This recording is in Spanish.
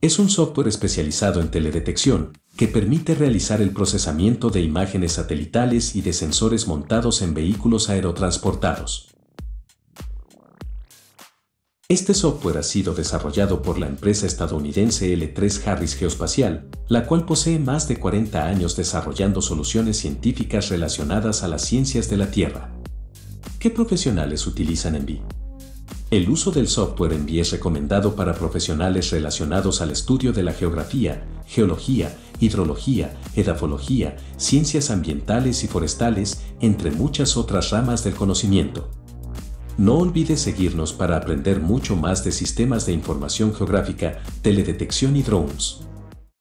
Es un software especializado en teledetección que permite realizar el procesamiento de imágenes satelitales y de sensores montados en vehículos aerotransportados. Este software ha sido desarrollado por la empresa estadounidense L3 Harris Geospatial, la cual posee más de 40 años desarrollando soluciones científicas relacionadas a las ciencias de la Tierra. ¿Qué profesionales utilizan Envi? El uso del software Envi es recomendado para profesionales relacionados al estudio de la geografía, geología, hidrología, edafología, ciencias ambientales y forestales, entre muchas otras ramas del conocimiento. No olvides seguirnos para aprender mucho más de sistemas de información geográfica, teledetección y drones.